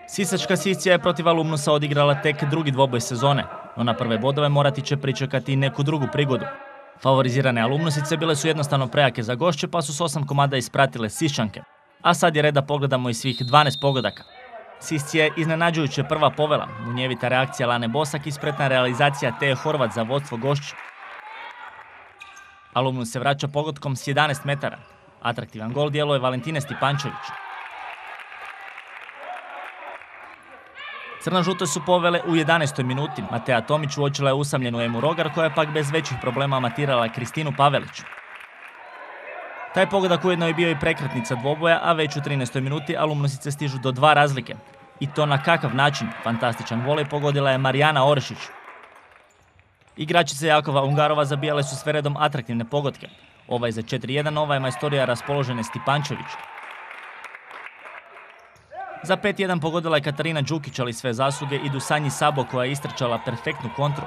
Sisačka Siscija je protiv Alumnusa odigrala tek drugi dvoboj sezone, no na prve bodove morati će pričekati i neku drugu prigodu. Favorizirane Alumnusice bile su jednostavno prejake za gošće pa su s 8 komada ispratile Siščanke. A sad je red da pogledamo i svih 12 pogodaka. Siscija je iznenađujuće prva povela, munjevita reakcija Lane Bosak i spretna realizacija Teje Horvat za vodstvo gošća. Alumnus se vraća pogodkom s 11 metara. Atraktivan gol djeluje Valentine Stipančević. Crno-žute su povele u 11. minuti. Matea Tomić uočila je usamljenu Emu Rogar koja je pak bez većih problema matirala Kristinu Pavelić. Taj pogodak ujedno je bio i prekretnica dvoboja, a već u 13. minuti Alumnusice stižu do 2 razlike. I to na kakav način? Fantastičan volej pogodila je Marijana Orešić. Igračice Jakova Ungarova zabijale su sve redom atraktivne pogodke. Ovaj za 4-1, ova je majstorija raspoložene Stipančević. Za 5-1 pogodila je Katarina Đukić, ali sve zasluge idu Sanji Sabo koja je istrčala perfektnu kontru.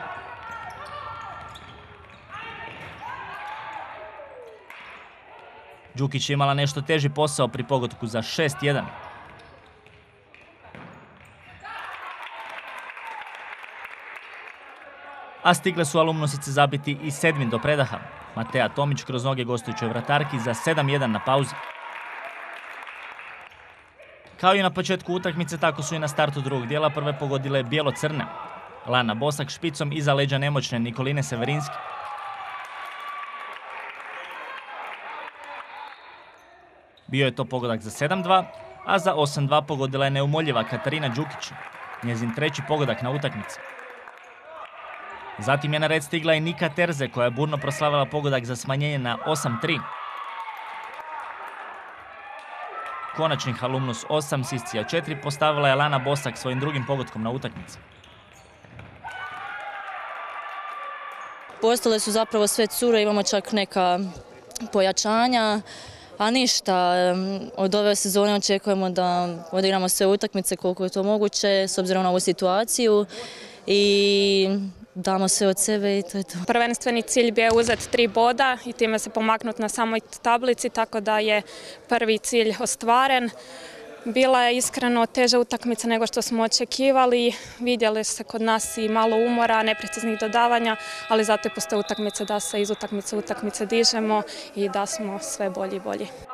Đukić je imala nešto teži posao pri pogodku za 6-1. A stigle su Alumnusice zabiti i 7. do predaha. Matea Tomić kroz noge gostujućoj vratarki za 7-1 na pauzi. Kao i na početku utakmice, tako su i na startu drugog dijela prve pogodile bijelo-crne. Lana Bosak špicom iza leđa nemoćne Nikoline Severinski. Bio je to pogodak za 7-2, a za 8-2 pogodila je neumoljiva Katarina Đukić, njezin treći pogodak na utakmici. Zatim je na red stigla i Nika Terze koja je burno proslavila pogodak za smanjenje na 8-3. Konačnih Alumnus 8, Siscija 4 postavila je Lana Bosak svojim drugim pogodkom na utakmici. Postale su zapravo sve cure, imamo čak neka pojačanja, a ništa. Od ove sezone očekujemo da odigramo sve utakmice koliko je to moguće s obzirom na ovu situaciju i damo sve od sebe i to je to. Prvenstveni cilj bio je uzeti 3 boda i time se pomaknuti na samoj tablici, tako da je prvi cilj ostvaren. Bila je iskreno teža utakmica nego što smo očekivali. Vidjeli se kod nas i malo umora, nepreciznih dodavanja, ali zato je postoje utakmice da se iz utakmice u utakmice dižemo i da smo sve bolji i bolji.